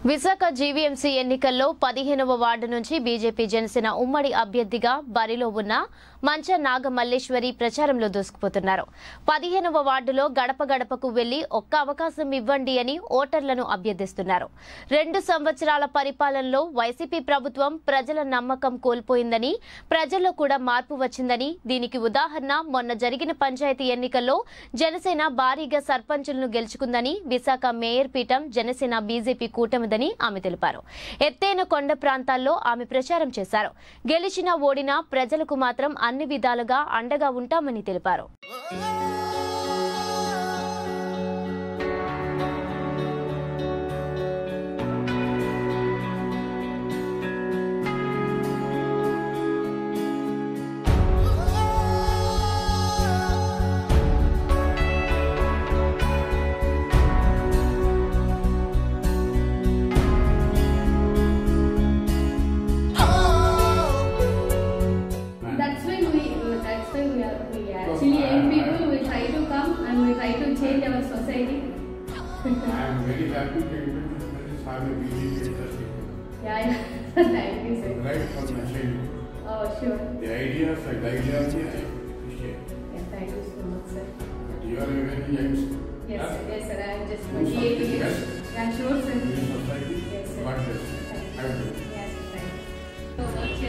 Visakha GVMC ఎన్నికల్లో 15వ ward నుంచి బీజేపీ జనసేన ఉమ్మడి అభ్యర్థిగా బరిలో ఉన్న మంచ నాగమల్లేశ్వరి ప్రచారంలో దూసుకుపోతున్నారు. 15వ వార్డులో గడప గడపకు వెళ్లి ఒక్క అవకాశం ఇవ్వండి అని ఓటర్లను అభ్యర్థిస్తున్నారు. 2 సంవత్సరాల పరిపాలనలో వైసీపీ ప్రభుత్వం ప్రజల నమ్మకం కోల్పోయిందని, ప్రజల్లో కూడా మార్పు వచ్చిందని, దీనికి ఉదాహరణ మొన్న జరిగిన పంచాయతీ ఎన్నికల్లో జనసేన భారీగా సర్పంచులను గెలుచుకుందని, విశాఖ మేయర్ పీఠం జనసేన బీజేపీ కూటమిదని ఆమె తెలిపారు. ఎత్తైన కొండ ప్రాంతాల్లో ఆమె ప్రచారం చేశారు. గెలిచినా ఓడినా ప్రజలకు మాత్రం అన్ని విధాలుగా అండగా ఉంటామని తెలిపారు. Actually, young people will try to come and we try to change our society. I am very happy to have a BJP industry. Yeah. Thank you, sir. Right from my childhood. Oh, sure. The ideas and the ideology I appreciate. Yeah, thank you so much, sir. But you are a very young. Yes, sir. Yes, sir. I am just 28 years. Yeah, sure, sir. In society. Yes, sir. God bless. Thank you. Yes, thank you.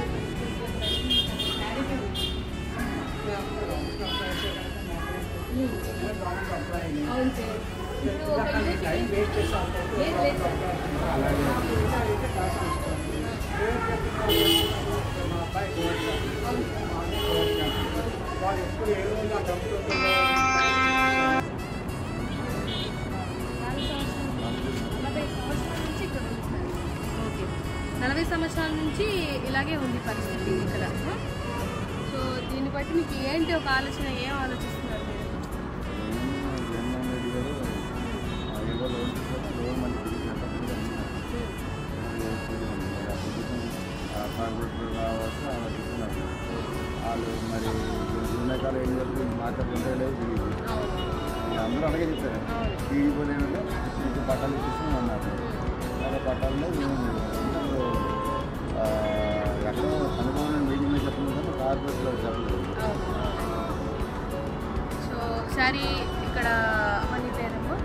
నలభై సంవత్సరాల నుంచి ఇలాగే ఉంది పరిస్థితి ఇక్కడ. So దీన్ని బట్టి మీకు ఏంటి ఒక ఆలోచన, ఏం ఆలోచిస్తున్నారు వాళ్ళు మరి ఎండాకాలం ఏం చెప్తుంది మాట్లాడుతుంటే అందరూ అలాగే చెప్తారు. టీవీపోలేని పట్టాలు ఇచ్చేసి అన్నారు. వాళ్ళ పట్టాలలో ఎక్కడో అనుభవం మీటింగ్లో చెప్పలేదు కానీ కార్పొరేట్లో చెప్పలేదు. సో ఒకసారి ఇక్కడ మన పేరేమో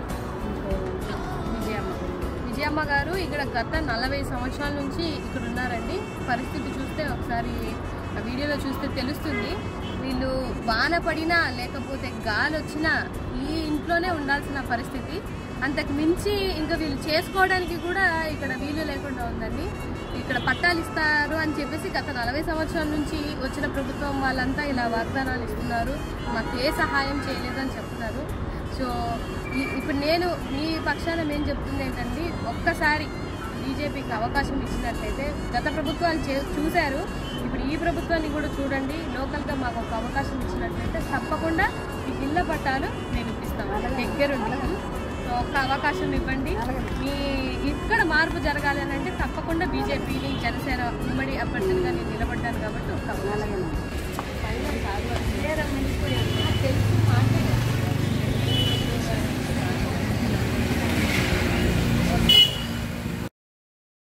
విజయమ్మ గారు ఇక్కడ గత 40 సంవత్సరాల నుంచి ఇక్కడ ఉన్నారండి. పరిస్థితి చూస్తే ఒకసారి వీడియోలో చూస్తే తెలుస్తుంది. వీళ్ళు వాన పడినా లేకపోతే గాలి వచ్చినా ఈ ఇంట్లోనే ఉండాల్సిన పరిస్థితి. అంతకు మించి ఇంకా వీళ్ళు చేసుకోవడానికి కూడా ఇక్కడ వీలు లేకుండా ఉందండి. ఇక్కడ పట్టాలు ఇస్తారు అని చెప్పేసి గత 40 సంవత్సరాల నుంచి వచ్చిన ప్రభుత్వం వాళ్ళంతా ఇలా వాగ్దానాలు ఇస్తున్నారు. మాకు ఏ సహాయం చేయలేదని చెప్తున్నారు. సో ఇప్పుడు నేను మీ పక్షాన ఏం చెప్తుంది ఏంటంటే, ఒక్కసారి బీజేపీకి అవకాశం ఇచ్చినట్లయితే గత ప్రభుత్వాలు చూశారు, ఇప్పుడు ఈ ప్రభుత్వాన్ని కూడా చూడండి. లోకల్గా మాకు ఒక అవకాశం ఇచ్చినట్లయితే తప్పకుండా ఈ ఇళ్ళ పట్టాలు నేను ఇప్పిస్తాను. దగ్గరుండి ఒక్క అవకాశం ఇవ్వండి. మీ ఇక్కడ మార్పు జరగాలి అని అంటే తప్పకుండా బీజేపీని జనసేన ఉమ్మడి అభ్యర్థులుగా నేను నిలబడ్డాను కాబట్టి ఒక అవకాశం.